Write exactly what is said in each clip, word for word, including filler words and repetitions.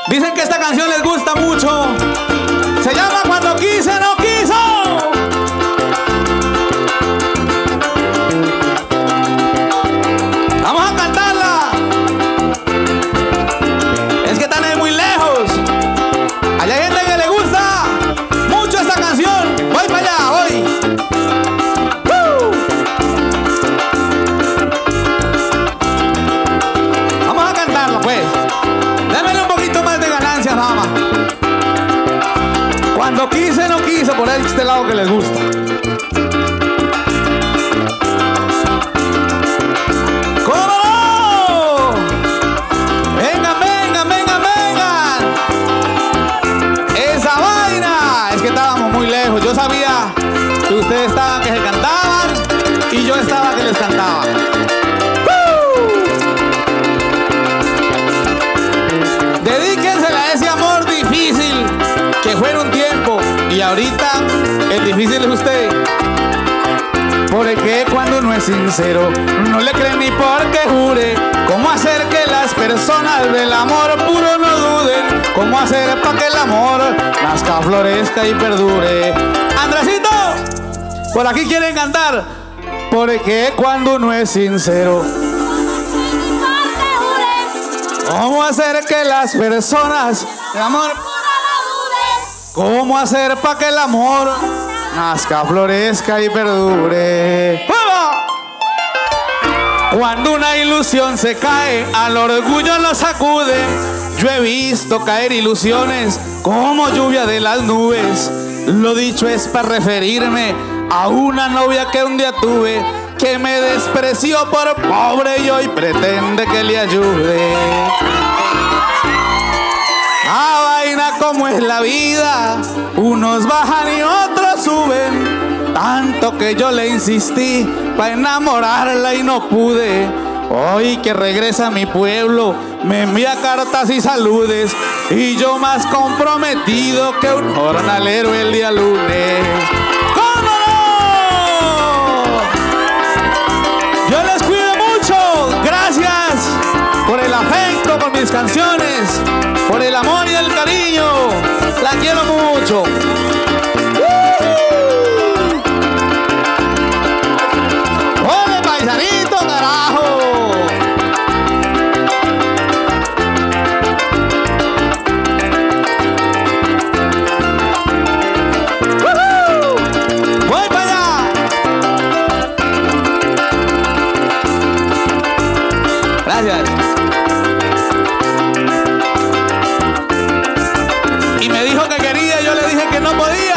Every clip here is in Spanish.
Dicen que esta canción les gusta mucho. Se llama Cuando quise no quiso. Vamos a cantarla. Es que están muy lejos. Allá hay gente que le gusta mucho esta canción. Voy para allá, voy. ¡Uh! Vamos a cantarla, pues. Démele un poquito más de ganancias, mamá. Cuando quise, no quiso, por este lado que les gusta. ¿Cómo no? Vengan, vengan, vengan, vengan. Esa vaina. Es que estábamos muy lejos. Yo sabía que ustedes estaban que se cantaban y yo estaba que les cantaba. Dedíquensela a ese amor difícil que fue en un tiempo y ahorita el difícil es usted. Porque cuando uno es sincero no le creen ni porque jure. ¿Cómo hacer que las personas del amor puro no duden? ¿Cómo hacer para que el amor nazca, florezca y perdure? Andresito, por aquí quieren cantar. Porque cuando uno es sincero, ¿cómo hacer que las personas del amor, cómo hacer para que el amor nazca, florezca y perdure? ¡Vamos! Cuando una ilusión se cae, al orgullo lo sacude. Yo he visto caer ilusiones como lluvia de las nubes. Lo dicho es para referirme a una novia que un día tuve, que me despreció por pobre y hoy pretende que le ayude. Ah, vaina como es la vida, unos bajan y otros suben. Tanto que yo le insistí para enamorarla y no pude. Hoy que regresa a mi pueblo me envía cartas y saludes, y yo más comprometido que un jornalero el día lunes. ¿Cómo no? Yo les cuido mucho. Gracias por el afecto, por mis canciones, por el amor y el cariño. La quiero mucho. ¡Ole, paisanito, carajo! ¡Voy para allá! Gracias. Y me dijo que quería, yo le dije que no podía.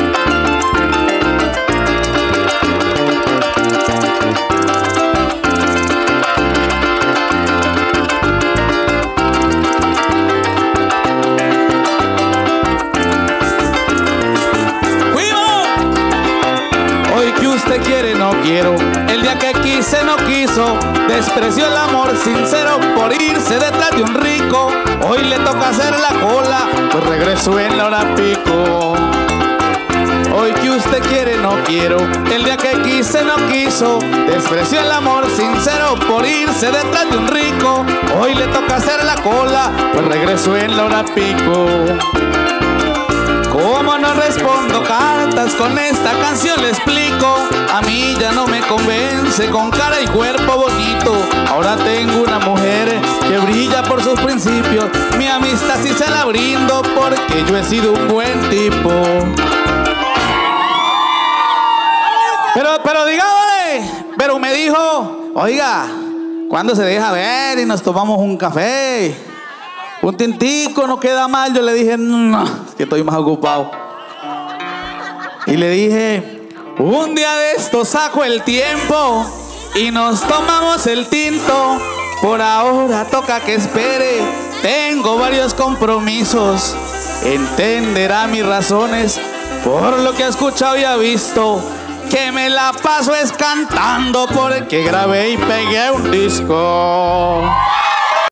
Hoy que usted quiere no quiero, el día que quise no quiso, despreció el amor sincero por irse detrás de un rico. Hoy le toca hacer la cola, pues regresó en la hora pico. Hoy que usted quiere no quiero, el día que quise no quiso, despreció el amor sincero por irse detrás de un rico. Hoy le toca hacer la cola, pues regresó en la hora pico. ¿Cómo no respondo cartas? Con esta canción le explico. A mí ya no me convence con cara y cuerpo bonito. Ahora tengo una mujer que brilla por sus principios. Mi amistad sí se la brindo porque yo he sido un buen tipo. Pero, pero digámosle, pero me dijo, oiga, ¿cuándo se deja ver y nos tomamos un café? Un tintico, no queda mal. Yo le dije, no, es que estoy más ocupado. Y le dije, un día de esto saco el tiempo y nos tomamos el tinto. Por ahora toca que espere, tengo varios compromisos. Entenderá mis razones por lo que ha escuchado y ha visto, que me la paso es cantando porque grabé y pegué un disco.